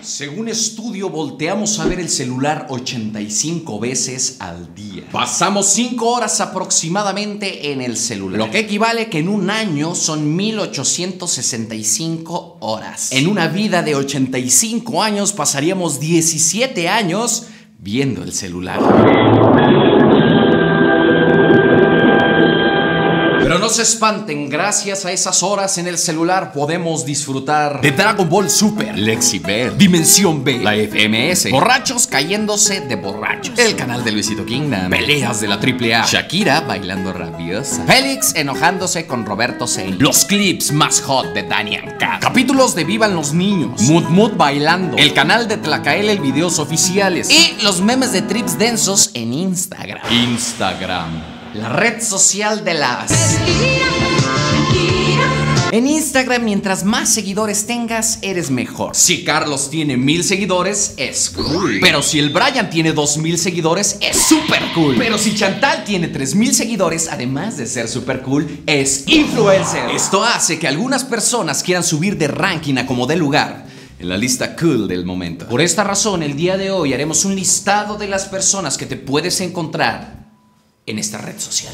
Según estudio, volteamos a ver el celular 85 veces al día. Pasamos 5 horas aproximadamente en el celular, lo que equivale que en un año son 1865 horas. En una vida de 85 años pasaríamos 17 años viendo el celular. Pero no se espanten, gracias a esas horas en el celular podemos disfrutar de Dragon Ball Super, Lexibel, Dimensión B, la FMS, borrachos cayéndose de borrachos, el canal de Luisito Kingdom, peleas de la AAA, Shakira bailando rabiosa, Félix enojándose con Roberto Sein, los clips más hot de Dani Cat, capítulos de Vivan los Niños, Mut bailando, el canal de Tlacael, videos oficiales y los memes de trips densos en Instagram. La red social de las... En Instagram, mientras más seguidores tengas, eres mejor. Si Carlos tiene 1000 seguidores, es cool. Pero si el Brian tiene 2000 seguidores, es super cool. Pero si Chantal tiene 3000 seguidores, además de ser super cool, es influencer. Esto hace que algunas personas quieran subir de ranking a como dé lugar en la lista cool del momento. Por esta razón, el día de hoy haremos un listado de las personas que te puedes encontrar en esta red social.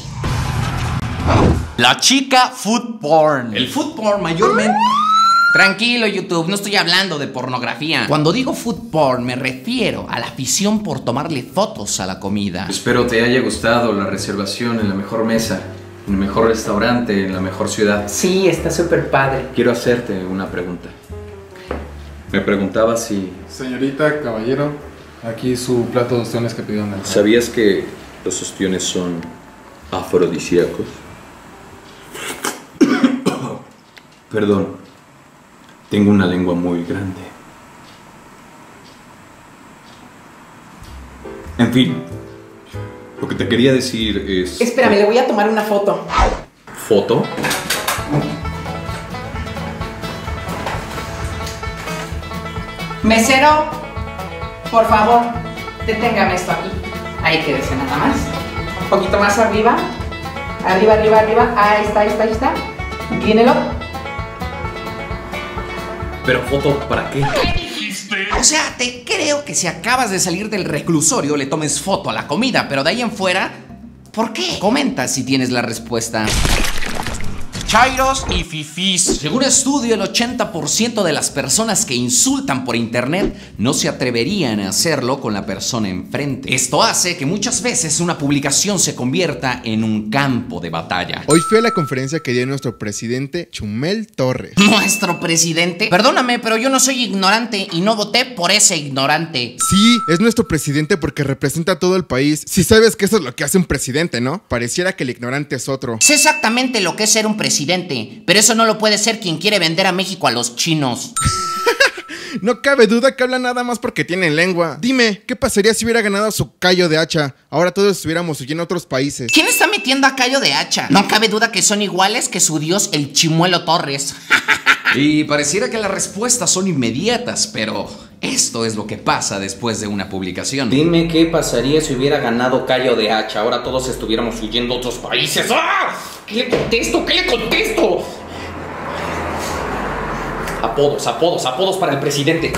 La chica food porn. El food porn mayormente... Tranquilo, YouTube, no estoy hablando de pornografía. Cuando digo food porn me refiero a la afición por tomarle fotos a la comida. Espero te haya gustado la reservación en la mejor mesa, en el mejor restaurante, en la mejor ciudad. Sí, está súper padre. Quiero hacerte una pregunta. Me preguntaba si... Señorita, caballero, aquí su plato de ostiones que pidió en el... ¿Sabías que los ostiones son afrodisíacos? Perdón, tengo una lengua muy grande. En fin, lo que te quería decir es... Espérame, le voy a tomar una foto. ¿Foto? Mesero, por favor, deténgame esto aquí. Ahí quédese nada más. Un poquito más arriba. Arriba, arriba, arriba. Ahí está, ahí está, ahí está. Inclínelo. ¿Pero foto para qué? O sea, te creo que si acabas de salir del reclusorio le tomes foto a la comida, pero de ahí en fuera, ¿por qué? Comenta si tienes la respuesta. Chairos y fifís. Según estudio, el 80% de las personas que insultan por internet no se atreverían a hacerlo con la persona enfrente. Esto hace que muchas veces una publicación se convierta en un campo de batalla. Hoy fui a la conferencia que dio nuestro presidente Chumel Torres. ¿Nuestro presidente? Perdóname, pero yo no soy ignorante y no voté por ese ignorante. Sí, es nuestro presidente porque representa a todo el país. Si sabes que eso es lo que hace un presidente, ¿no? Pareciera que el ignorante es otro. Sé exactamente lo que es ser un presidente, pero eso no lo puede ser quien quiere vender a México a los chinos. No cabe duda que habla nada más porque tienen lengua. Dime, ¿qué pasaría si hubiera ganado su Cayo de Hacha? Ahora todos estuviéramos huyendo a otros países. ¿Quién está metiendo a Cayo de Hacha? No cabe duda que son iguales que su dios, el Chimuelo Torres. Y pareciera que las respuestas son inmediatas, pero esto es lo que pasa después de una publicación. Dime qué pasaría si hubiera ganado Cayo de Hacha. Ahora todos estuviéramos huyendo a otros países. ¡Ah! ¿Qué le contesto? ¿Qué le contesto? Apodos para el presidente.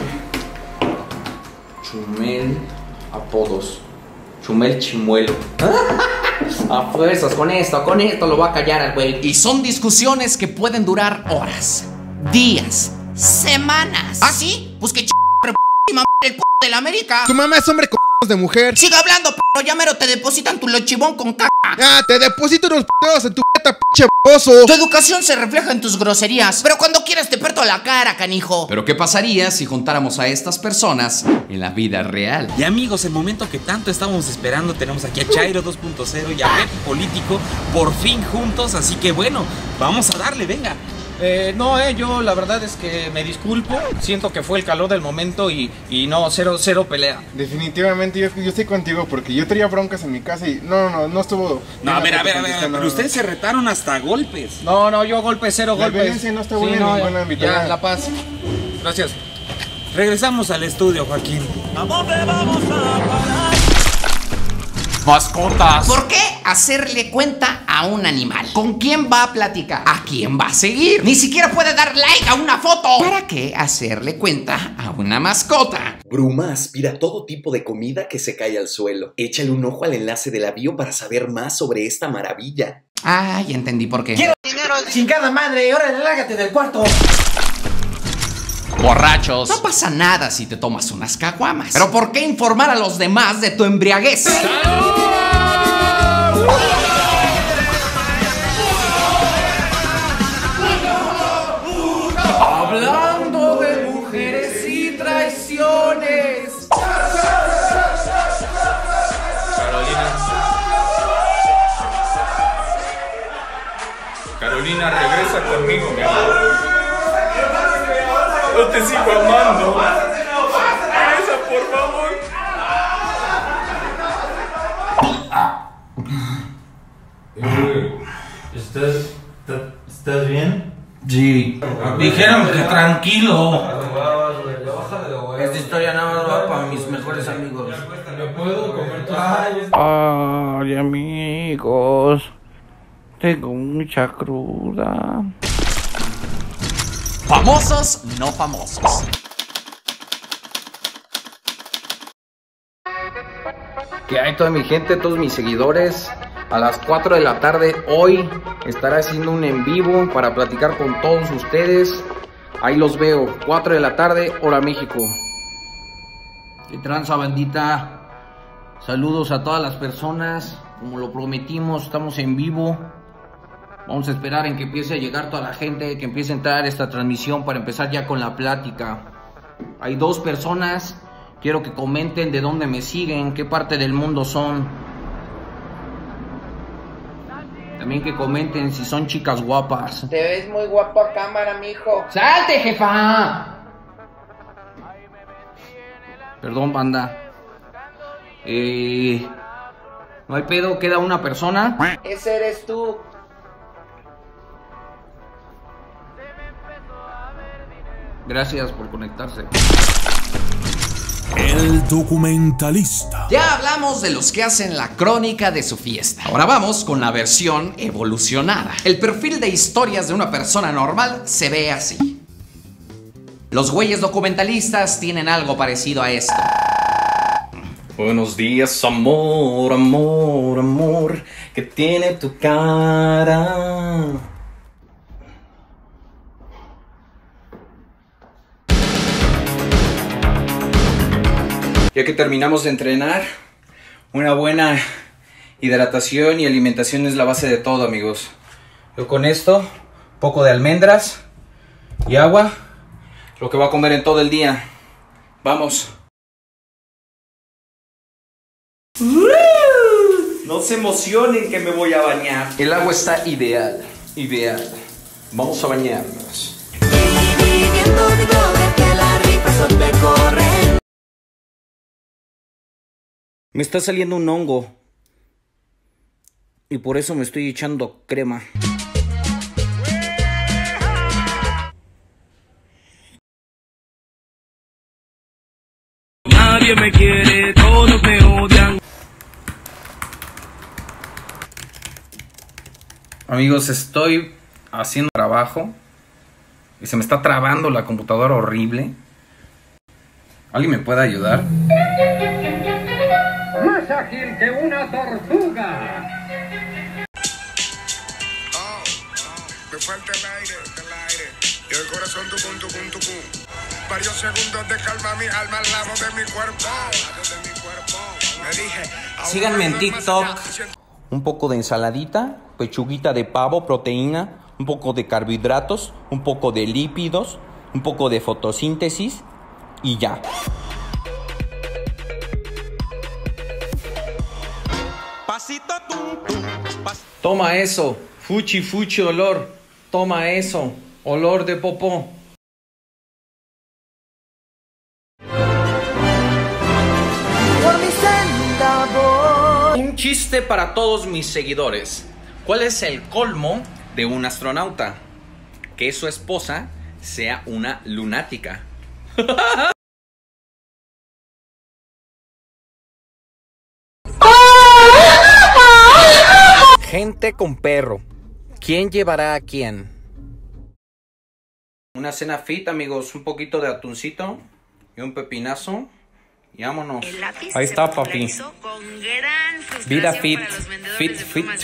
Chumel, apodos. Chumel Chimuelo. A fuerzas, con esto lo va a callar al güey. Y son discusiones que pueden durar horas, días, semanas. ¿Ah, sí? Pues que el de la América. Tu mamá es hombre con de mujer. Siga hablando, ya mero te depositan tu lochibón con caca. Ah, te deposito unos pedos en tu puta pinche bozo. Tu educación se refleja en tus groserías, pero cuando quieras te perto la cara, canijo. Pero ¿qué pasaría si juntáramos a estas personas en la vida real? Y amigos, el momento que tanto estábamos esperando, tenemos aquí a Chairo 2.0 y a Pepe Político por fin juntos, así que bueno, vamos a darle, venga. Yo la verdad es que me disculpo, siento que fue el calor del momento y no, cero pelea. Definitivamente yo estoy contigo porque yo traía broncas en mi casa y no estuvo... No, a ver, pero ustedes se retaron hasta golpes. No, yo cero golpes. La violencia no está buena en ningún ámbito. Ya, la paz. Gracias. Regresamos al estudio, Joaquín. ¿Mascotas? ¿Por qué? hacerle cuenta a un animal. ¿Con quién va a platicar? ¿A quién va a seguir? Ni siquiera puede dar like a una foto. ¿Para qué hacerle cuenta a una mascota? Bruma aspira todo tipo de comida que se cae al suelo. Échale un ojo al enlace de la bio para saber más sobre esta maravilla. Ah, ya entendí por qué. ¡Quiero dinero! ¡Chingada madre! ¡Órale, lárgate del cuarto! Borrachos. No pasa nada si te tomas unas caguamas. Pero ¿por qué informar a los demás de tu embriaguez? Hablando de mujeres y traiciones. Carolina, regresa conmigo, mi amor. Yo te sigo amando. Regresa, por favor. ¿Estás bien? Sí. Dijeron que tranquilo. Esta historia nada más va para mis mejores amigos. ¿Me puedo comer tus... Ay, amigos. Tengo mucha cruda. Famosos, no famosos. Que hay toda mi gente, todos mis seguidores. A las 4 de la tarde hoy estaré haciendo un en vivo para platicar con todos ustedes. Ahí los veo, 4 de la tarde, hora México. ¿Qué tranza, bandita? Saludos a todas las personas. Como lo prometimos, estamos en vivo. Vamos a esperar en que empiece a llegar toda la gente, que empiece a entrar esta transmisión para empezar ya con la plática. Hay 2 personas. Quiero que comenten de dónde me siguen, qué parte del mundo son. También que comenten si son chicas guapas. Te ves muy guapo a cámara, mijo. ¡Salte, jefa! Perdón, banda. No hay pedo, queda una persona. Ese eres tú. Gracias por conectarse. El documentalista. Ya hablamos de los que hacen la crónica de su fiesta. Ahora vamos con la versión evolucionada. El perfil de historias de una persona normal se ve así. Los güeyes documentalistas tienen algo parecido a esto. Buenos días, amor, amor, amor, que tiene tu cara. Ya que terminamos de entrenar, una buena hidratación y alimentación es la base de todo, amigos. Yo con esto, un poco de almendras y agua, lo que voy a comer en todo el día. Vamos. No se emocionen que me voy a bañar. El agua está ideal, ideal. Vamos a bañarnos. Me está saliendo un hongo y por eso me estoy echando crema. Nadie me quiere, todos me odian. Amigos, estoy haciendo trabajo y se me está trabando la computadora horrible. ¿Alguien me puede ayudar? Más ágil que una tortuga. Me falta el aire. Y el corazón tucum. Varios segundos de calma, mi alma al lado de mi cuerpo. Me dije, síganme en TikTok. Un poco de ensaladita, pechuguita de pavo, proteína, un poco de carbohidratos, un poco de lípidos, un poco de fotosíntesis y ya. Toma eso, fuchi olor. Toma eso, olor de popó. Un chiste para todos mis seguidores. ¿Cuál es el colmo de un astronauta? Que su esposa sea una lunática. Gente con perro. ¿Quién llevará a quién? Una cena fit, amigos. Un poquito de atuncito y un pepinazo. Y vámonos. Ahí está, papi. Vida fit. Fit.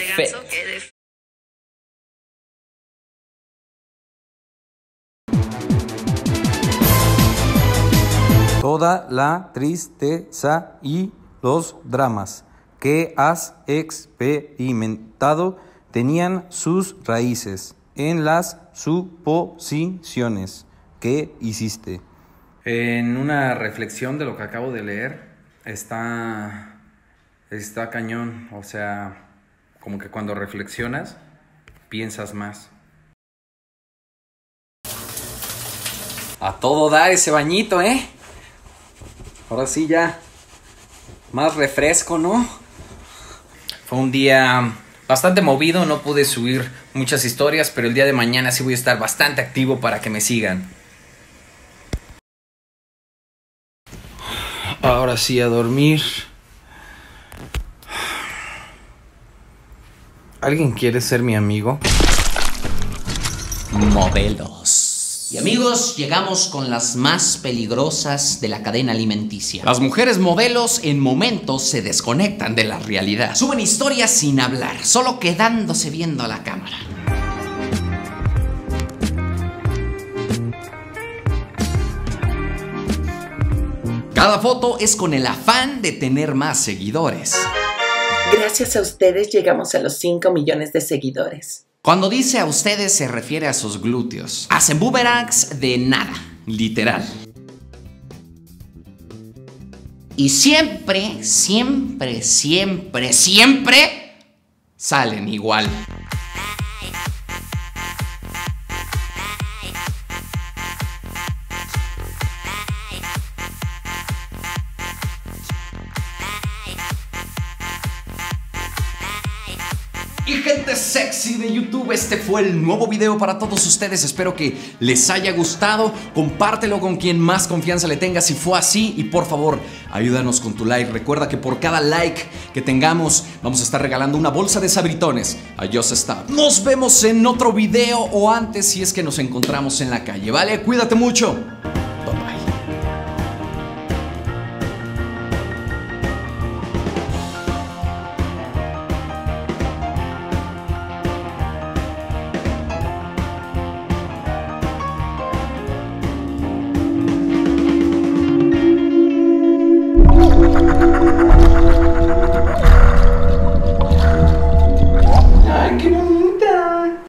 Toda la tristeza y los dramas que has experimentado tenían sus raíces en las suposiciones que hiciste. En una reflexión de lo que acabo de leer, está cañón. O sea, como que cuando reflexionas, piensas más. A todo dar ese bañito, ¿eh? Ahora sí ya, más refresco, ¿no? Fue un día bastante movido, no pude subir muchas historias, pero el día de mañana sí voy a estar bastante activo para que me sigan. Ahora sí a dormir. ¿Alguien quiere ser mi amigo? Modelos. Y amigos, llegamos con las más peligrosas de la cadena alimenticia. Las mujeres modelos en momentos se desconectan de la realidad. Suben historias sin hablar, solo quedándose viendo a la cámara. Cada foto es con el afán de tener más seguidores. Gracias a ustedes llegamos a los 5 millones de seguidores. Cuando dice a ustedes se refiere a sus glúteos. Hacen boomerangs de nada, literal. Y siempre salen igual. Y gente sexy de YouTube, este fue el nuevo video para todos ustedes. Espero que les haya gustado. Compártelo con quien más confianza le tenga si fue así. Y por favor, ayúdanos con tu like. Recuerda que por cada like que tengamos, vamos a estar regalando una bolsa de sabritones a Just Stop. Nos vemos en otro video o antes si es que nos encontramos en la calle, ¿vale? Cuídate mucho.